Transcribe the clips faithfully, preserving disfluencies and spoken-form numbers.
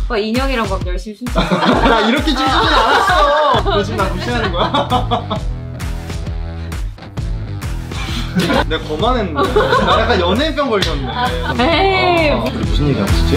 오빠 인형이랑 막 열심히 춤추고. 나 이렇게 춤추진 않았어. 너 지금 나 무시하는 거야? 내가 거만했는데. 나 약간 연예병 걸렸네. 에이. 아, 우리 무슨 얘기 하고 있지?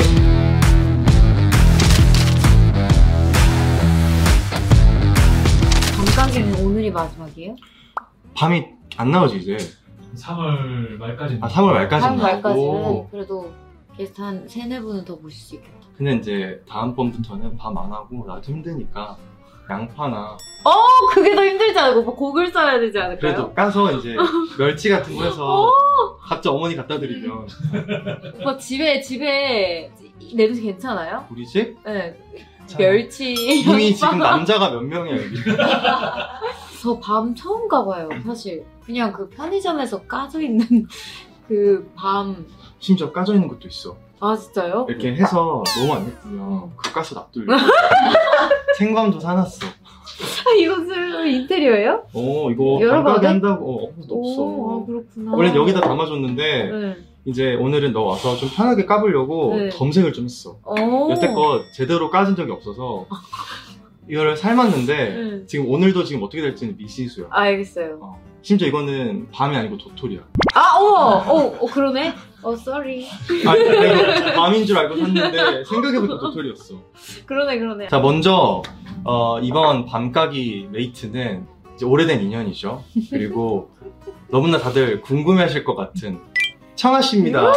밤가기는 오늘이 마지막이에요? 밤이 안 나오지 이제. 삼월 말까지는. 아 삼월 말까지는. 삼월 말까지는 나오고. 그래도 게스트 한 세네 분은 더 보실 수 있겠다. 근데 이제 다음번부터는 밤 안 하고 나도 힘드니까 양파나 어, 그게 더 힘들지 않을까? 오빠 곡을 써야 되지 않을까요? 그래도 까서 이제 멸치 같은 거 해서 각자 어머니 갖다 드리면. 오빠 집에 집에 냄새 괜찮아요? 우리 집? 네. 자, 멸치. 이미 지금 남자가 몇 명이야 여기. 저 밤 처음 가봐요, 사실. 그냥 그 편의점에서 까져 있는 그 밤. 심지어 까져 있는 것도 있어. 아, 진짜요? 이렇게 해서 너무 안 예쁘면 그거 까서 놔두려고. 생밤도 사놨어. 아, 이거 슬 인테리어예요? 어 이거 열어봐도 밤가게 돼? 한다고 어 없어. 오, 아, 그렇구나. 원래 여기다 담아줬는데 네. 이제 오늘은 너 와서 좀 편하게 까보려고 네. 검색을 좀 했어. 오. 여태껏 제대로 까진 적이 없어서 이거를 삶았는데 네. 지금 오늘도 지금 어떻게 될지는 미시수야. 알겠어요. 어. 심지어 이거는 밤이 아니고 도토리야. 아, 어머! 어, 어, 그러네? 어, sorry. 아, 이거 밤인 줄 알고 샀는데 생각해보니까 도토리였어. 그러네, 그러네. 자, 먼저 어, 이번 밤가기 메이트는 이제 오래된 인연이죠. 그리고 너무나 다들 궁금해하실 것 같은 청아 씨입니다.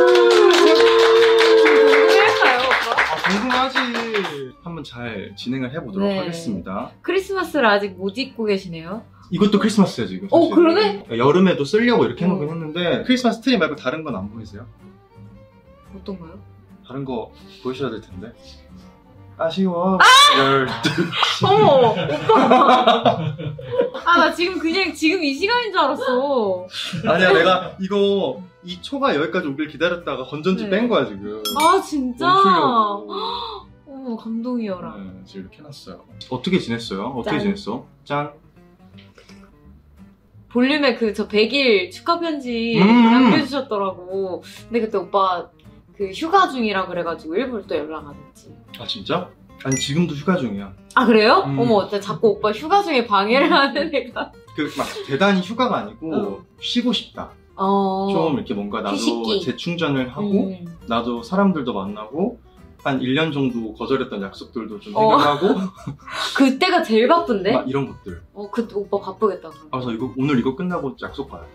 궁금할까요, 오빠? 아, 궁금하지. 한번 잘 진행을 해보도록 네. 하겠습니다. 크리스마스를 아직 못 입고 계시네요. 이것도 크리스마스야 지금. 어, 사실. 그러네? 여름에도 쓰려고 이렇게 해놓긴 어. 했는데 크리스마스 트리 말고 다른 건 안 보이세요? 어떤 거요? 다른 거 보이셔야 될 텐데. 아쉬워. 열두 시. 어머, 오빠. 아, 나 지금 그냥 지금 이 시간인 줄 알았어. 아니야, 내가 이거 이 초가 여기까지 오길 기다렸다가 건전지 네. 뺀 거야 지금. 아, 진짜? 멈추려고. 어머, 감동이어라. 네, 지금 이렇게 해놨어요. 어떻게 지냈어요? 어떻게 짠. 지냈어? 짠. 볼륨에 그 저 백 일 축하 편지 음. 남겨주셨더라고. 근데 그때 오빠 그 휴가 중이라 그래가지고 일부러 또 연락 안 했지. 아 진짜? 아니 지금도 휴가 중이야. 아, 그래요? 음. 어머, 어때? 자꾸 오빠 휴가 중에 방해를 하는 애가. 그 막 대단히 휴가가 아니고 어. 쉬고 싶다. 어. 좀 이렇게 뭔가 나도 휴식기. 재충전을 하고 음. 나도 사람들도 만나고 한 일 년 정도 거절했던 약속들도 좀 어. 해결하고 그때가 제일 바쁜데? 막 이런 것들. 어, 그 오빠 바쁘겠다. 그럼. 아, 그래서 이거 오늘 이거 끝나고 약속 봐요.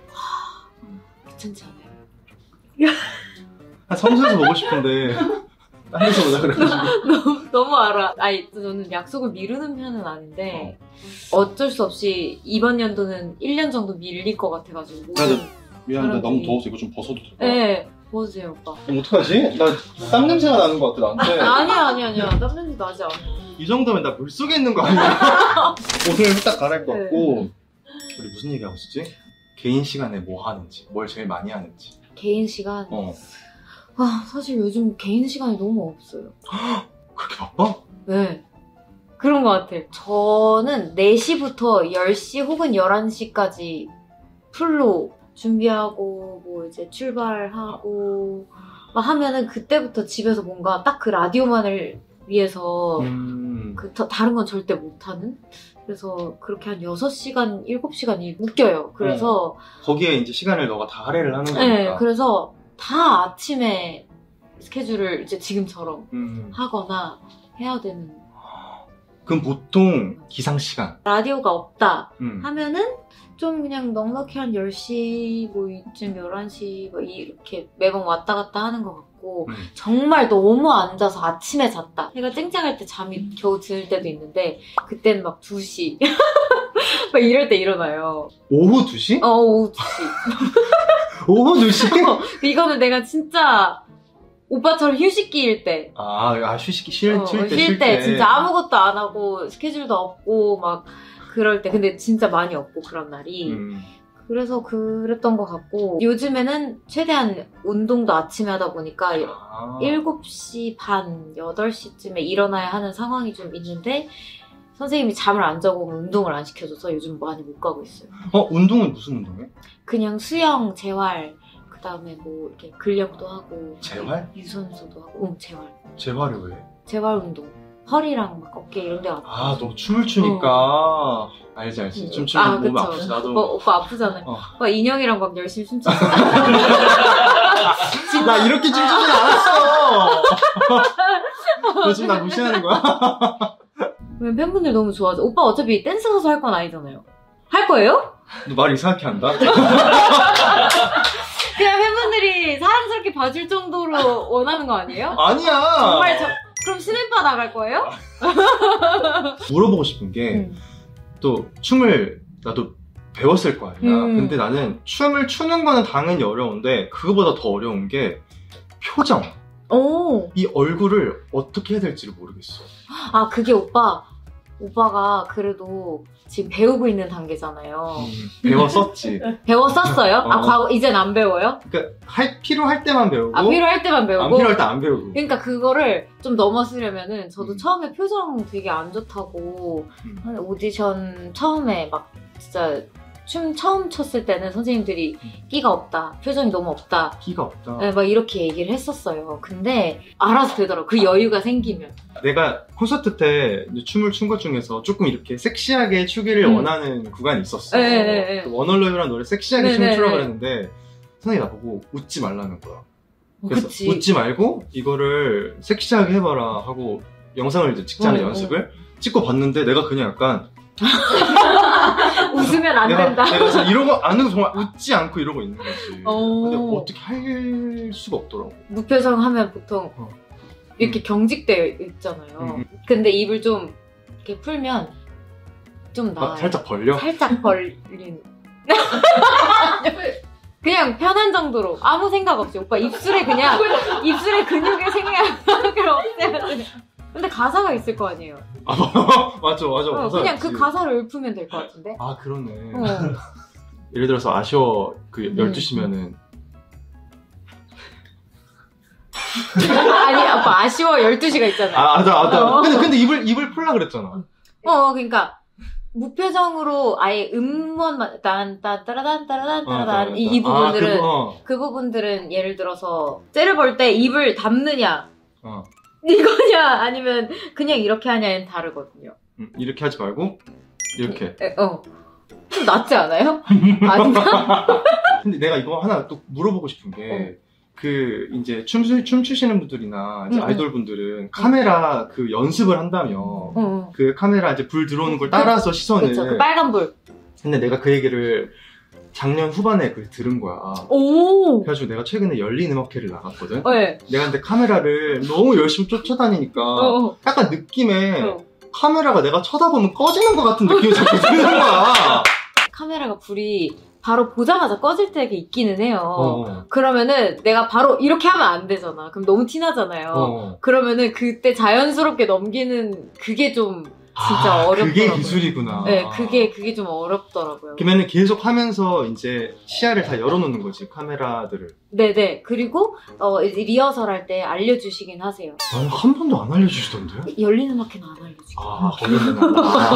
귀찮지 않아요? 한 성수에서 보고 싶은데 딴 데서 보자 그래가지고. 너무, 너무 알아. 아니, 저는 약속을 미루는 편은 아닌데 어쩔 수 없이 이번 연도는 일 년 정도 밀릴 것 같아가지고. 맞아. 미안한데 사람들이- 너무 더워서 이거 좀 벗어도 될까? 네, 보세요, 오빠. 그럼 어떡하지? 나 땀 냄새가 나는 것 같아 나한테. 아니야, 아니야, 아니야. 땀 냄새 나지 않아. 이 정도면 나 물속에 있는 거 아니야? 옷을 후딱 갈아입고 네. 왔고. 우리 무슨 얘기하고 있었지? 개인 시간에 뭐 하는지, 뭘 제일 많이 하는지. 개인 시간. 어. 아, 사실 요즘 개인 시간이 너무 없어요. 그렇게 바빠? 네. 그런 것 같아. 저는 네 시부터 열 시 혹은 열한 시까지 풀로 준비하고, 뭐 이제 출발하고, 막 하면은 그때부터 집에서 뭔가 딱 그 라디오만을 위해서 음. 그 더- 다른 건 절대 못하는? 그래서 그렇게 한 여섯 시간, 일곱 시간이 묶여요. 그래서, 거기에 이제 시간을 너가 다 할애를 하는 거니까. 네, 그래서 다 아침에 스케줄을 이제 지금처럼 음. 하거나 해야 되는. 그럼 보통 기상 시간. 라디오가 없다 음. 하면은 좀 그냥 넉넉히 한 열 시, 뭐 이쯤 열한 시, 뭐 이렇게 매번 왔다 갔다 하는 것 같고, 음. 정말 너무 앉아서 아침에 잤다. 해가 쨍쨍할 때 잠이 겨우 들 때도 있는데, 그때는 막 두 시. 막 이럴 때 일어나요. 오후 두 시? 어, 오후 두 시. 오후 두 시? 이거는 내가 진짜 오빠처럼 휴식기일 때. 아, 아 휴식기 쉴, 어, 쉴 때, 쉴 때 진짜 아무것도 안 하고 스케줄도 없고 막 그럴 때. 근데 진짜 많이 없고 그런 날이. 음. 그래서 그랬던 것 같고, 요즘에는 최대한 운동도 아침에 하다 보니까 아. 일곱 시 반, 여덟 시쯤에 일어나야 하는 상황이 좀 있는데, 선생님이 잠을 안 자고 오면 운동을 안 시켜줘서 요즘 많이 못 가고 있어요. 어, 운동은 무슨 운동해? 그냥 수영, 재활, 그 다음에 뭐 이렇게 근력도 하고, 재활? 유산소도 하고, 응, 재활. 재활이 왜? 재활 운동. 허리랑 막 어깨 이런 데 아파. 아, 너 춤을 추니까. 어. 알지, 알지. 응. 춤추면 아, 몸 그쵸. 아프지. 나도. 오빠, 오빠 아프잖아요. 어. 오빠 인형이랑 막 열심히 춤추고. 나 이렇게 춤추진 않았어! 너 지금 나 무시하는 거야? 그러면 팬분들 너무 좋아하죠. 오빠 어차피 댄스 가수 할 건 아니잖아요. 할 거예요? 너 말 이상하게 한다? 그냥 팬분들이 사랑스럽게 봐줄 정도로 원하는 거 아니에요? 아니야! 정말 저, 그럼 스냅바 나갈 거예요? 물어보고 싶은 게, 음. 또 춤을 나도 배웠을 거 아니야. 음. 근데 나는 춤을 추는 거는 당연히 어려운데 그거보다 더 어려운 게 표정. 오. 이 얼굴을 어떻게 해야 될지를 모르겠어. 아, 그게 오빠, 오빠가 그래도 지금 배우고 있는 단계잖아요. 음, 배웠었지. 배웠었어요? 아, 어. 과거, 이젠 안 배워요? 그러니까 할 필요할 때만 배우고 아, 필요할 때만 배우고? 안 필요할 때 안 배우고. 그러니까 그거를 좀 넘어서려면은 저도 음. 처음에 표정 되게 안 좋다고 음. 한 오디션 처음에 막 진짜 춤 처음 췄을 때는 선생님들이 음. 끼가 없다, 표정이 너무 없다, 끼가 없다. 네, 막 이렇게 얘기를 했었어요. 근데 알아서 되더라고. 그 여유가 생기면. 내가 콘서트 때 이제 춤을 춘 것 중에서 조금 이렇게 섹시하게 추기를 음. 원하는 구간이 있었어. 네, 네, 네. 그 원얼러브라는 노래 섹시하게 네, 춤을 네, 추라고 네. 그랬는데 선생님이 나보고 웃지 말라는 거야. 어, 그래서 그치. 웃지 말고 이거를 섹시하게 해봐라 하고 영상을 이제 찍자는 어, 연습을 찍고 봤는데 내가 그냥 약간 웃으면 안 내가, 된다. 내가 그래서 이러고 안 하고 정말 웃지 않고 이러고 있는 거지. 어. 근데 어떻게 할 수가 없더라고. 무표정 하면 보통 어. 이렇게 경직되어 있잖아요. 음. 근데 입을 좀 이렇게 풀면 좀 막 나아요. 살짝 벌려? 살짝 벌린. 그냥 편한 정도로 아무 생각 없이 오빠 입술에 그냥 입술에 근육의 생각을 없애야 돼. 근데 가사가 있을 거 아니에요. 아, 맞아, 맞아. 어, 맞아. 그냥 그 가사를 읊으면 될 것 같은데. 아, 그러네. 어. 예를 들어서 아쉬워 그 음. 열두 시면은 아니 아빠 아쉬워 열두 시가 있잖아요. 아, 맞아, 맞아. 어. 근데, 근데 입을, 입을 풀라 그랬잖아. 어, 그러니까 무표정으로 아예 음원만 딴따따라단 따라단 따라단 이, 이 부분들은 아, 그거, 어. 그 부분들은 예를 들어서 째려볼 때 입을 담느냐 어. 이거냐 아니면 그냥 이렇게 하냐는 다르거든요. 음, 이렇게 하지 말고 이렇게. 에, 어. 좀 낫지 않아요? 아닌가? 근데 내가 이거 하나 또 물어보고 싶은 게 그 이제 춤 춤추시는 분들이나 이제 응, 응. 아이돌 분들은 카메라 그 연습을 한다며 응. 그 카메라 이제 불 들어오는 걸 따라서 시선을. 그쵸, 그 빨간 불. 근데 내가 그 얘기를 작년 후반에 그 들은 거야. 오. 그래가지고 내가 최근에 열린 음악회를 나갔거든. 네. 내가 근데 카메라를 너무 열심히 쫓아다니니까 어. 약간 느낌에 어. 카메라가 내가 쳐다보면 꺼지는 것 같은 느낌이 자꾸 드는 거야. 카메라가 불이 바로 보자마자 꺼질 때가 있기는 해요. 어. 그러면은 내가 바로 이렇게 하면 안 되잖아. 그럼 너무 티나잖아요. 어. 그러면은 그때 자연스럽게 넘기는 그게 좀 진짜 아, 어렵더라고요. 그게 기술이구나. 네, 그게 그게 좀 어렵더라고요. 그러면은 계속 하면서 이제 시야를 다 열어놓는 거지, 카메라들을. 네네. 그리고 어, 이제 리허설 할 때 알려주시긴 하세요. 난 한 번도 안 알려주시던데? 열리는 음악회는 안 알려주고. 아, 거기는. 아,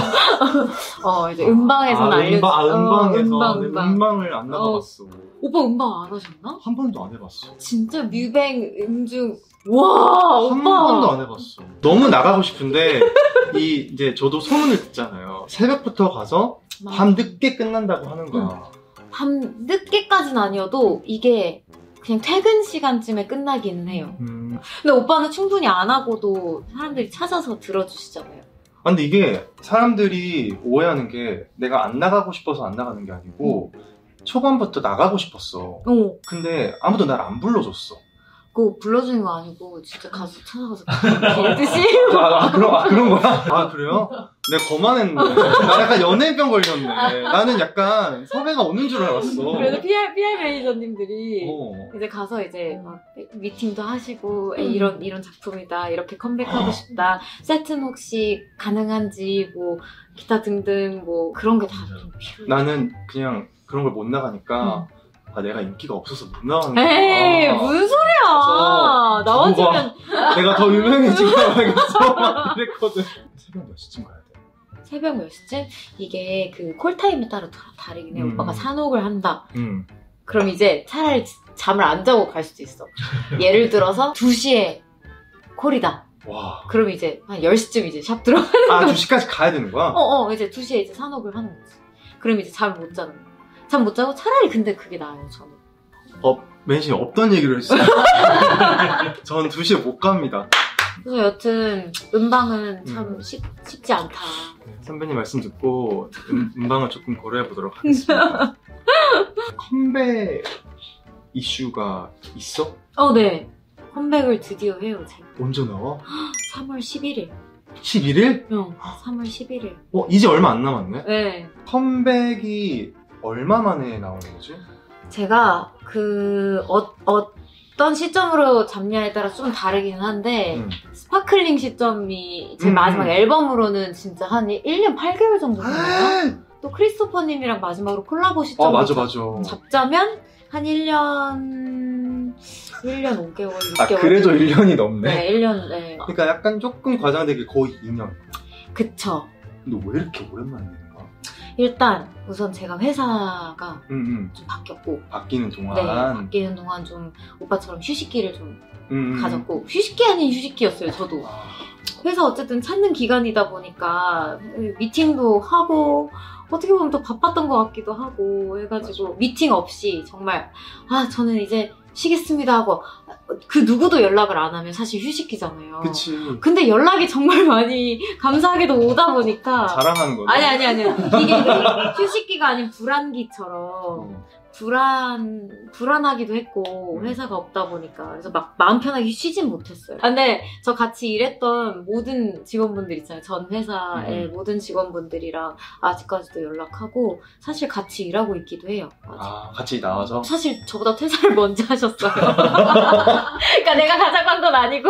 어, 이제 음방에서는 아, 알려주. 음방, 아, 음방에서. 어, 음방, 내 음방. 음방을 안 나가봤어. 오빠 음방 안 하셨나? 한 번도 안 해봤어. 진짜 뮤뱅 음중. 와, 한 오빠. 번도 안 해봤어. 너무 나가고 싶은데, 이, 이제 저도 소문을 듣잖아요. 새벽부터 가서 밤 늦게 끝난다고 하는 거야. 밤 늦게까지는 아니어도 이게 그냥 퇴근 시간쯤에 끝나기는 해요. 음. 근데 오빠는 충분히 안 하고도 사람들이 찾아서 들어주시잖아요. 아, 근데 이게 사람들이 오해하는 게 내가 안 나가고 싶어서 안 나가는 게 아니고, 초반부터 나가고 싶었어. 어, 근데 아무도 날 안 불러줬어. 그거 불러주는 거 아니고 진짜 가수 찾아가서 빌듯이. 아, 아, 그런, 아, 그런 거야? 아, 그래요? 내가 거만했네. 나 약간 연예병 걸렸네. 나는 약간 섭외가 오는 줄 알았어. 그래서 피알, 피알 매니저님들이 어. 이제 가서 이제 막 미팅도 하시고 에이, 이런 이런 작품이다 이렇게 컴백하고 싶다 세트는 혹시 가능한지 뭐 기타 등등 뭐 그런 게 다 좀 필요해. 나는 그냥 그런 걸 못 나가니까 아, 내가 인기가 없어서 못 나가는 거야. 에이 무슨 소리야. 그래서 나와주면 내가 더 유명해지고 가야겠어. 이랬거든. 새벽 몇 시쯤 가야 돼? 새벽 몇 시쯤? 이게 그 콜타임에 따라 다 다르긴 해. 음. 오빠가 산옥을 한다. 응. 그럼 이제 차라리 잠을 안 자고 갈 수도 있어. 예를 들어서 두 시에 콜이다. 와. 그럼 이제 한 열 시쯤 이제 샵 들어가. 아, 두 시까지 가야 되는 거야? 어어 이제 두 시에 이제 산업을 하는 거지. 그럼 이제 잠을 못 자는 거야. 잠 못 자고 차라리 근데 그게 나아요 저는. 어, 맨시 없던 얘기를 했어요. 전 두 시에 못 갑니다. 그래서 여튼 음방은 참 음. 쉽, 쉽지 않다. 네, 선배님 말씀 듣고 음, 음방을 조금 고려해 보도록 하겠습니다. 컴백 이슈가 있어? 어, 네. 컴백을 드디어 해요, 제가. 언제 나와? 삼월 십일일. 십일 일? 응, 삼월 십일일. 어, 이제 얼마 안 남았네? 네. 컴백이 얼마 만에 나오는 거지? 제가 그, 어, 어떤 시점으로 잡냐에 따라 좀 다르긴 한데, 응. 스파클링 시점이 제 음, 마지막 음. 앨범으로는 진짜 한 일 년 팔 개월 정도 됐나요? 또 크리스토퍼님이랑 마지막으로 콜라보 시점 아, 맞아, 맞아. 잡자면 한 일 년, 일 년 오 개월, 육 아, 개월. 그래도 일 년이 넘네? 네, 일 년, 네. 그러니까 약간 조금 과장되게 거의 이 년. 그쵸. 근데 왜 이렇게 오랜만에 내는 거야? 일단, 우선 제가 회사가 응, 응. 좀 바뀌었고, 바뀌는 네, 동안. 바뀌는 동안 좀 오빠처럼 휴식기를 좀 응, 응. 가졌고, 휴식기 아닌 휴식기였어요, 저도. 아, 회사 어쨌든 찾는 기간이다 보니까, 미팅도 하고, 어떻게 보면 또 바빴던 것 같기도 하고, 해가지고, 맞아. 미팅 없이 정말, 아, 저는 이제 쉬겠습니다 하고, 그 누구도 연락을 안 하면 사실 휴식기잖아요. 그치. 근데 연락이 정말 많이 감사하게도 오다 보니까, 자랑하는 거네. 아니, 아니, 아니. 이게 휴식기가 아닌 불안기처럼, 어. 불안, 불안하기도 했고, 음. 회사가 없다 보니까. 그래서 막 마음 편하게 쉬진 못했어요. 아, 근데 저 같이 일했던 모든 직원분들 있잖아요. 전 회사의 음. 모든 직원분들이랑 아직까지도 연락하고, 사실 같이 일하고 있기도 해요. 아직. 아, 같이 나와서? 사실 저보다 퇴사를 먼저 하셨어요. 그러니까 내가 가져간 건 아니고,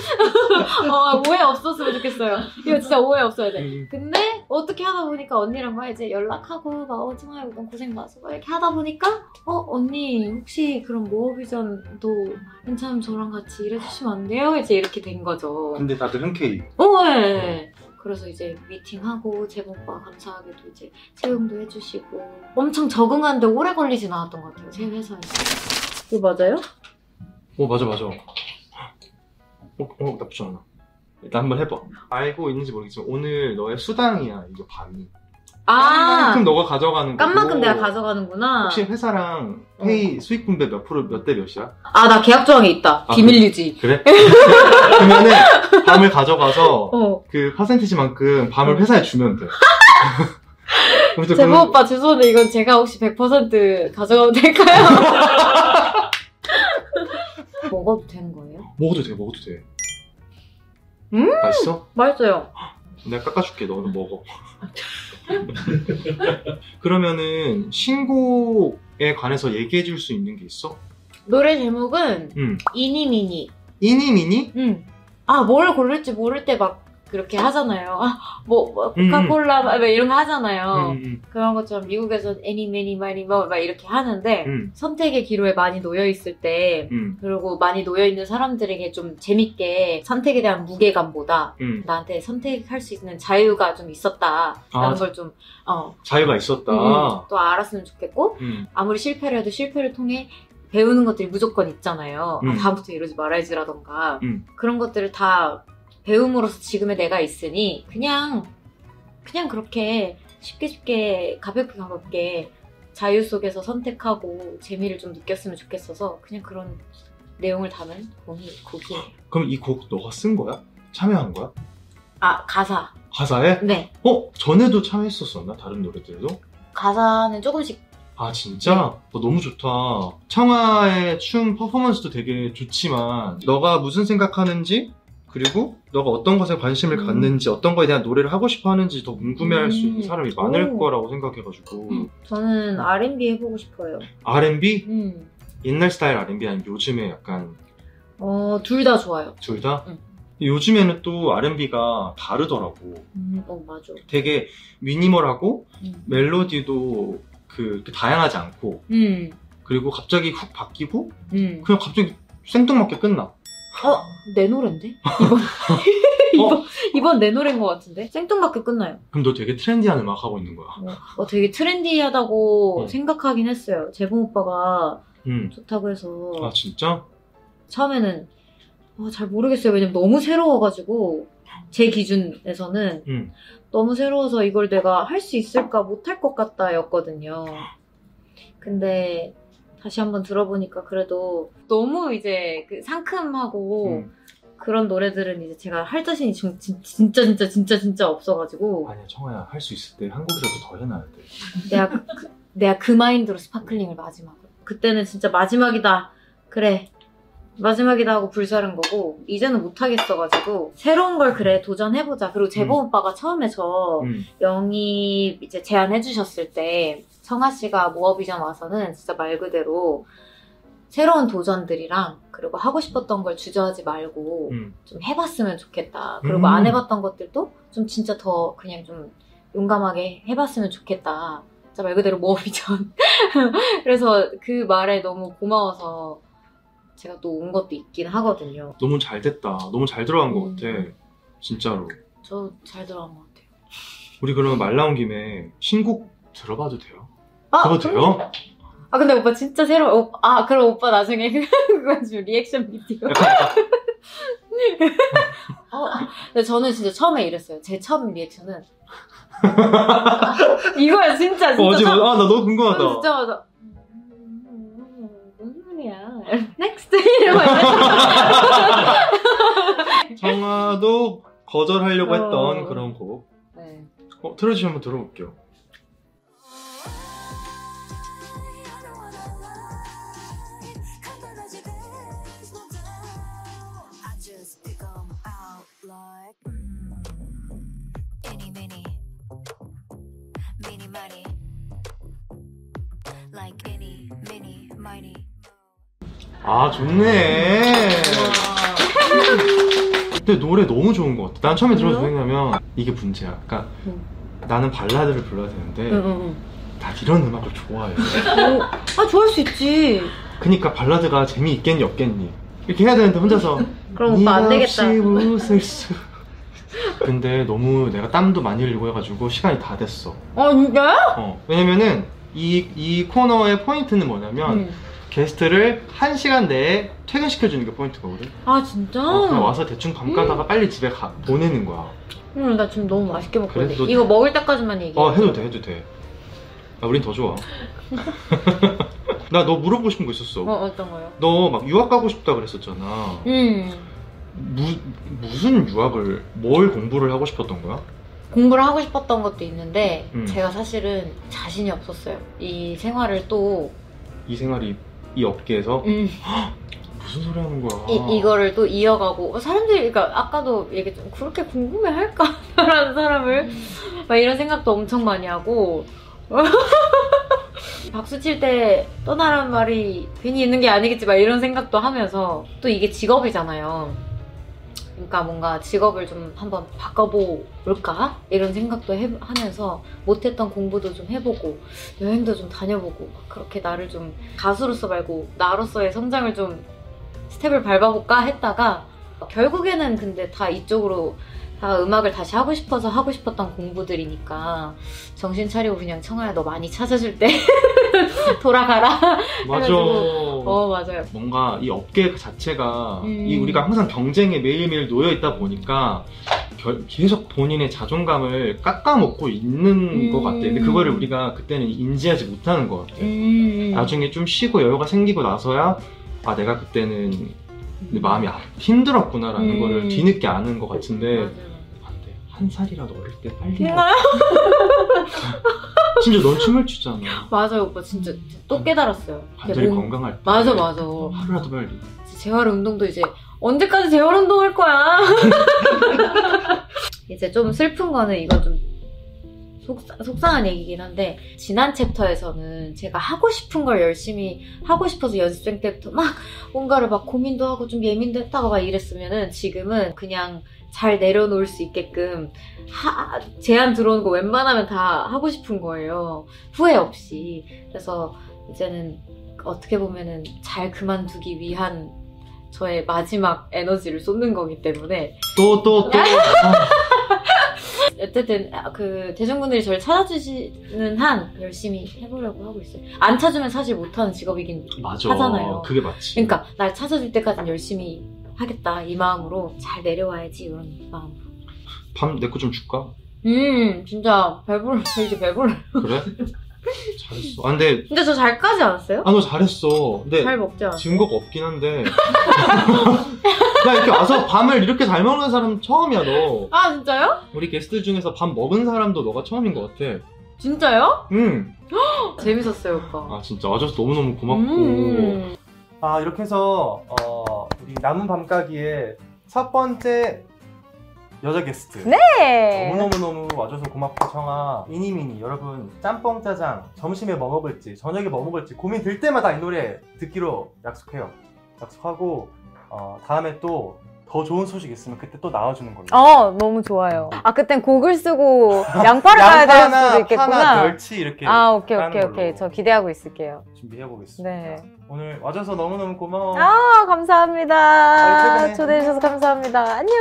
어, 오해 없었으면 좋겠어요. 이거 진짜 오해 없어야 돼. 음. 근데 어떻게 하다 보니까 언니랑 막 이제 연락하고 막 어지마이 너무 고생 많았어 막 이렇게 하다 보니까 어 언니 혹시 그럼 모어비전도 괜찮으면 저랑 같이 일해주시면 안 돼요? 이제 이렇게 된 거죠. 근데 다들 흔쾌히. 어, 네. 그래서 이제 미팅하고 재봉오빠 감사하게도 이제 채용도 해주시고 엄청 적응하는데 오래 걸리진 않았던 것 같아요. 제 회사에서. 이거 맞아요? 어, 맞아, 맞아. 어, 어, 나쁘지 않아. 일단 한번 해봐. 알고 있는지 모르겠지만 오늘 너의 수당이야, 이거 밤이. 아, 깐만큼 너가 가져가는 거고. 깐만큼 내가 가져가는구나. 혹시 회사랑 페이 수익 분배 몇 프로, 몇 대 몇이야? 아, 나 계약 조항에 있다. 아, 비밀 유지. 그래? 그러면은 밤을 가져가서 어. 그 퍼센티지만큼 밤을 회사에 주면 돼. 그래서 제보 그럼- 오빠 죄송한데 이건 제가 혹시 백 퍼센트 가져가도 될까요? 먹어도 되는 거예요? 먹어도 돼, 먹어도 돼. 음! 맛있어? 맛있어요. 내가 깎아줄게, 너는 먹어. 그러면은 신곡에 관해서 얘기해줄 수 있는 게 있어? 노래 제목은 응. 이니미니. 이니미니? 응. 아, 뭘 고를지 모를 때 막 그렇게 하잖아요. 아, 뭐, 뭐 음, 코카콜라 막 이런 거 하잖아요. 응, 응, 그런 것처럼 미국에선 애니 매니 마니 뭐 막 이렇게 하는데 응, 선택의 기로에 많이 놓여 있을 때 응, 그리고 많이 놓여 있는 사람들에게 좀 재밌게 선택에 대한 무게감보다 응. 나한테 선택할 수 있는 자유가 좀 있었다라는 아, 걸 좀 어, 자유가 있었다. 음, 또 알았으면 좋겠고 응, 아무리 실패를 해도 실패를 통해 배우는 것들이 무조건 있잖아요. 음. 아, 다음부터 이러지 말아야지라던가 음. 그런 것들을 다 배움으로써 지금의 내가 있으니 그냥 그냥 그렇게 쉽게 쉽게 가볍게 가볍게 자유 속에서 선택하고 재미를 좀 느꼈으면 좋겠어서 그냥 그런 내용을 담은 곡이, 곡이에요. 그럼 이 곡 너가 쓴 거야? 참여한 거야? 아, 가사. 가사에? 네. 어? 전에도 참여했었었나? 다른 노래들도? 가사는 조금씩. 아 진짜? 네. 어, 너무 좋다. 청아의 춤 퍼포먼스도 되게 좋지만 너가 무슨 생각하는지 그리고 너가 어떤 것에 관심을 음. 갖는지 어떤 거에 대한 노래를 하고 싶어 하는지 더 궁금해할 수 있는 음. 사람이 많을 오. 거라고 생각해가지고 저는 알앤비 해보고 싶어요. 알앤비? 음. 옛날 스타일 알앤비 아니면 요즘에 약간 어, 둘 다 좋아요. 둘 다? 응. 요즘에는 또 알앤비가 다르더라고. 음, 어, 맞아. 되게 미니멀하고 음. 멜로디도 그, 이렇게 다양하지 않고 음. 그리고 갑자기 훅 바뀌고 음. 그냥 갑자기 생뚱맞게 끝나. 어, 내 노랜데? 이번, 이번, 이번 내 노래인 것 같은데? 생뚱맞게 끝나요. 그럼 너 되게 트렌디한 음악 하고 있는 거야. 어, 어, 되게 트렌디하다고 어. 생각하긴 했어요. 재봉 오빠가 음. 좋다고 해서. 아 진짜? 처음에는, 아, 잘 모르겠어요. 왜냐면 너무 새로워가지고 제 기준에서는 음. 너무 새로워서 이걸 내가 할 수 있을까 못할 것 같다 였거든요. 근데 다시 한번 들어보니까 그래도 너무 이제 그 상큼하고 음. 그런 노래들은 이제 제가 할 자신이 진, 진, 진짜 진짜 진짜 진짜 없어가지고 아니야 청아야 할 수 있을 때 한 곡이라도 더 해놔야 돼. 내가 그, 내가 그 마인드로 스파클링을 마지막으로 그때는 진짜 마지막이다 그래 마지막이다 하고 불사른 거고 이제는 못하겠어가지고 새로운 걸 그래 도전해보자. 그리고 재범 음. 오빠가 처음에 저 음. 영입 이제 제안해주셨을 때 청아 씨가 모어비전 와서는 진짜 말 그대로 새로운 도전들이랑 그리고 하고 싶었던 걸 주저하지 말고 음. 좀 해봤으면 좋겠다. 그리고 음. 안 해봤던 것들도 좀 진짜 더 그냥 좀 용감하게 해봤으면 좋겠다. 진짜 말 그대로 모어비전. 그래서 그 말에 너무 고마워서 제가 또 온 것도 있긴 하거든요. 너무 잘 됐다. 너무 잘 들어간 것 음. 같아. 진짜로. 저 잘 들어간 것 같아요. 우리 그러면 말 나온 김에 신곡 들어봐도 돼요? 아, 들어봐도 돼요? 아 근데 오빠 진짜 새로 오, 아 그럼 오빠 나중에 그거 좀 리액션 비디오. 어, 근데 저는 진짜 처음에 이랬어요. 제 처음 리액션은 이거야 진짜 진짜. 어제 처음, 아 나 너무 궁금하다. 진짜 맞아. 무슨 소리야? 넥스트 이러고 청아도 거절하려고 어. 했던 그런 곡. 네. 어, 틀어주시면 한번 들어볼게요. 아 좋네. 근데 노래 너무 좋은 것 같아. 난 처음에 들어서 그래요? 왜냐면 이게 문제야. 그러니까 응. 나는 발라드를 불러야 되는데 응, 응, 다 이런 음악을 좋아해. 응. 아 좋아할 수 있지. 그니까 발라드가 재미있겠니 없겠니 이렇게 해야 되는데 혼자서 그럼 오빠 안 네가 되겠다. 없이 웃을 수 근데 너무 내가 땀도 많이 흘리고 해가지고 시간이 다 됐어. 아 진짜요? 어, 왜냐면은 이, 이 코너의 포인트는 뭐냐면 응. 게스트를 한 시간 내에 퇴근시켜주는 게 포인트거든. 아 진짜? 어, 그냥 와서 대충 밤 까다가 빨리 집에 가, 보내는 거야. 응, 나 지금 너무 맛있게 먹고 있는데. 그래도- 이거 먹을 때까지만 얘기해. 어 해도 돼 해도 돼. 아, 우린 더 좋아. 나 너 물어보고 싶은 거 있었어. 어, 어떤 거요? 너 막 유학 가고 싶다 그랬었잖아. 음. 무, 무슨 유학을 뭘 공부를 하고 싶었던 거야? 공부를 하고 싶었던 것도 있는데 음. 제가 사실은 자신이 없었어요. 이 생활을 또 이 생활이 이 업계에서 음, 무슨 소리 하는 거야? 이, 이거를 또 이어가고 사람들이 그러니까 아까도 얘기했지만 그렇게 궁금해할까? 라는 사람을 막 이런 생각도 엄청 많이 하고 박수 칠 때 떠나라는 말이 괜히 있는 게 아니겠지 막 이런 생각도 하면서 또 이게 직업이잖아요. 그러니까 뭔가 직업을 좀 한번 바꿔볼까? 이런 생각도 해, 하면서 못했던 공부도 좀 해보고 여행도 좀 다녀보고 그렇게 나를 좀 가수로서 말고 나로서의 성장을 좀 스텝을 밟아볼까 했다가 결국에는 근데 다 이쪽으로 다 음악을 다시 하고 싶어서 하고 싶었던 공부들이니까 정신 차리고 그냥 청아야 너 많이 찾아줄 때 돌아가라. 맞아. 해가지고, 어 맞아요. 뭔가 이 업계 자체가 음. 이 우리가 항상 경쟁에 매일매일 놓여 있다 보니까 결- 계속 본인의 자존감을 깎아먹고 있는 음. 것 같아. 근데 그거를 우리가 그때는 인지하지 못하는 것 같아. 음. 나중에 좀 쉬고 여유가 생기고 나서야 아 내가 그때는 내 마음이 아- 힘들었구나라는 음. 거를 뒤늦게 아는 것 같은데 맞아요. 안돼 한 살이라도 어릴 때 빨리 음. 진짜 넌 춤을 추잖아. 맞아요 오빠 진짜 또 깨달았어요. 관절이 몸- 건강할 때 맞아 맞아. 하루라도 빨리. 재활 운동도 이제 언제까지 재활 운동할 거야? 이제 좀 슬픈 거는 이건 좀 속상, 속상한 얘기긴 한데 지난 챕터에서는 제가 하고 싶은 걸 열심히 하고 싶어서 연습생 때부터 막 뭔가를 막 고민도 하고 좀 예민도 했다가 막 이랬으면은 지금은 그냥 잘 내려놓을 수 있게끔 하, 제안 들어오는 거 웬만하면 다 하고 싶은 거예요. 후회 없이. 그래서 이제는 어떻게 보면은 잘 그만두기 위한 저의 마지막 에너지를 쏟는 거기 때문에 또 또 또. 어쨌든 그 대중분들이 저를 찾아주시는 한 열심히 해보려고 하고 있어요. 안 찾으면 사실 못하는 직업이긴 맞아. 하잖아요. 그게 맞지. 그러니까 날 찾아줄 때까지는 열심히 하겠다 이 마음으로 잘 내려와야지 이런 마음. 밥 내 거 좀 줄까? 음 진짜 배불러. 저 이제 배불러. 그래? 잘했어. 아 근데 근데 저 잘 까지 않았어요? 아 너 잘했어. 근데 잘 먹지 않았어요? 증거가 없긴 한데 나 이렇게 와서 밤을 이렇게 잘 먹는 사람 처음이야 너. 아 진짜요? 우리 게스트 중에서 밥 먹은 사람도 너가 처음인 것 같아. 진짜요? 응. 재밌었어요 오빠. 아 진짜 와줘서 너무너무 고맙고. 음. 아 이렇게 해서 어, 우리 남은 밤가기의 첫 번째 여자 게스트 네. 너무너무너무 와줘서 고맙고 청아 이니미니 여러분 짬뽕 짜장 점심에 뭐 먹을지 저녁에 뭐 먹을지 고민 들 때마다 이 노래 듣기로 약속해요. 약속하고 어, 다음에 또 더 좋은 소식 있으면 그때 또 나와주는 걸로. 어, 너무 좋아요. 아, 그땐 곡을 쓰고 양파를 까야 될 수도 양파나 있겠구나. 파나 멸치 이렇게 아, 오케이, 까는 오케이, 걸로 오케이. 저 기대하고 있을게요. 준비해보겠습니다. 네. 오늘 와줘서 너무너무 고마워. 아, 빨리 감사합니다. 퇴근해. 초대해주셔서 감사합니다. 안녕.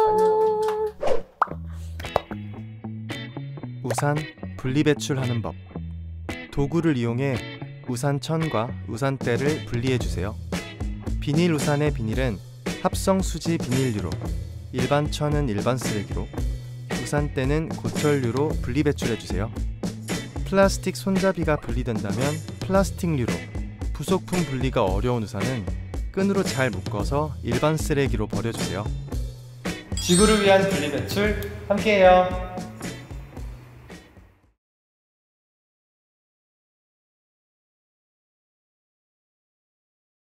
우산 분리배출하는 법. 도구를 이용해 우산천과 우산대를 분리해주세요. 비닐 우산의 비닐은 합성 수지 비닐류로, 일반 천은 일반 쓰레기로, 우산대는 고철류로 분리배출해주세요. 플라스틱 손잡이가 분리된다면 플라스틱류로, 부속품 분리가 어려운 우산은 끈으로 잘 묶어서 일반 쓰레기로 버려주세요. 지구를 위한 분리배출 함께해요.